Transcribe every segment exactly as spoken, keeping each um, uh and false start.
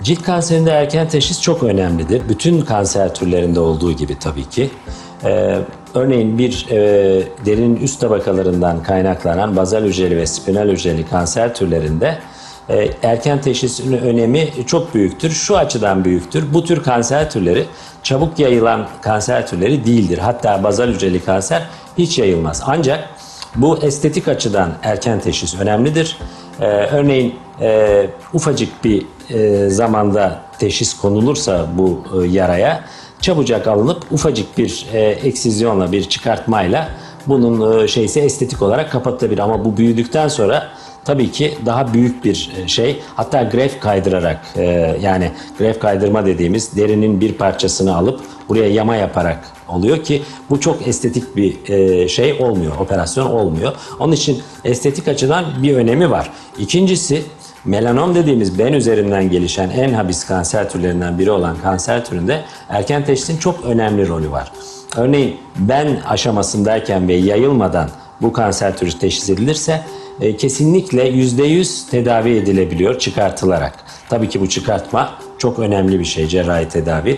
Cilt kanserinde erken teşhis çok önemlidir. Bütün kanser türlerinde olduğu gibi tabii ki. Ee, örneğin bir e, derinin üst tabakalarından kaynaklanan bazal hücreli ve spinal hücreli kanser türlerinde e, erken teşhisin önemi çok büyüktür. Şu açıdan büyüktür. Bu tür kanser türleri çabuk yayılan kanser türleri değildir. Hatta bazal hücreli kanser hiç yayılmaz. Ancak bu estetik açıdan erken teşhis önemlidir. Ee, örneğin e, ufacık bir e, zamanda teşhis konulursa bu e, yaraya çabucak alınıp ufacık bir e, eksizyonla, bir çıkartmayla bunun e, şeysi estetik olarak kapatılabilir. Ama bu büyüdükten sonra tabii ki daha büyük bir şey, hatta greft kaydırarak e, yani greft kaydırma dediğimiz derinin bir parçasını alıp buraya yama yaparak oluyor ki bu çok estetik bir e, şey olmuyor, operasyon olmuyor. Onun için estetik açıdan bir önemi var. İkincisi, melanom dediğimiz ben üzerinden gelişen en habis kanser türlerinden biri olan kanser türünde erken teşhisin çok önemli rolü var. Örneğin ben aşamasındayken ve yayılmadan bu kanser türü teşhis edilirse e, kesinlikle yüzde yüz tedavi edilebiliyor çıkartılarak. Tabii ki bu çıkartma çok önemli bir şey, cerrahi tedavi.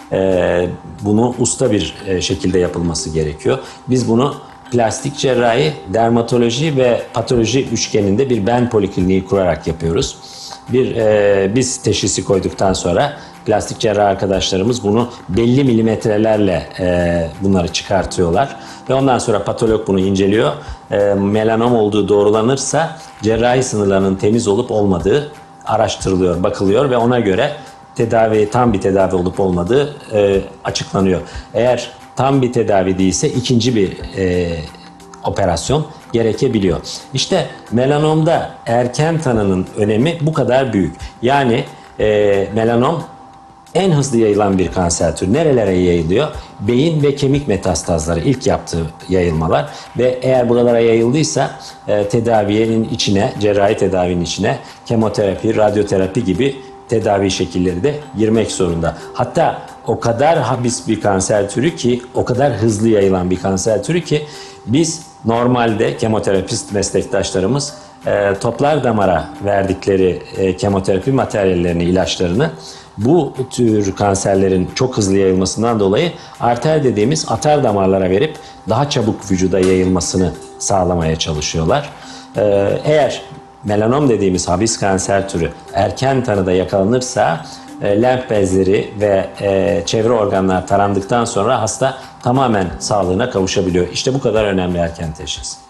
E, bunu usta bir e, şekilde yapılması gerekiyor. Biz bunu plastik cerrahi, dermatoloji ve patoloji üçgeninde bir ben polikliniği kurarak yapıyoruz. Bir e, biz teşhisi koyduktan sonra plastik cerrah arkadaşlarımız bunu belli milimetrelerle e, bunları çıkartıyorlar ve ondan sonra patolog bunu inceliyor. E, melanom olduğu doğrulanırsa cerrahi sınırlarının temiz olup olmadığı araştırılıyor, bakılıyor ve ona göre tedavi, tam bir tedavi olup olmadığı e, açıklanıyor. Eğer tam bir tedavi değilse ikinci bir e, operasyon gerekebiliyor. İşte melanomda erken tanının önemi bu kadar büyük. Yani e, melanom en hızlı yayılan bir kanser türü. Nerelere yayılıyor? Beyin ve kemik metastazları ilk yaptığı yayılmalar ve eğer buralara yayıldıysa e, tedaviyenin içine, cerrahi tedavinin içine kemoterapi, radyoterapi gibi tedavi şekilleri de girmek zorunda. Hatta o kadar habis bir kanser türü ki, o kadar hızlı yayılan bir kanser türü ki biz normalde kemoterapist meslektaşlarımız e, toplar damara verdikleri e, kemoterapi materyallerini, ilaçlarını bu tür kanserlerin çok hızlı yayılmasından dolayı arter dediğimiz atar damarlara verip daha çabuk vücuda yayılmasını sağlamaya çalışıyorlar. E, eğer melanom dediğimiz habis kanser türü erken tanıda yakalanırsa e, lenf bezleri ve e, çevre organlar tarandıktan sonra hasta tamamen sağlığına kavuşabiliyor. İşte bu kadar önemli erken teşhis.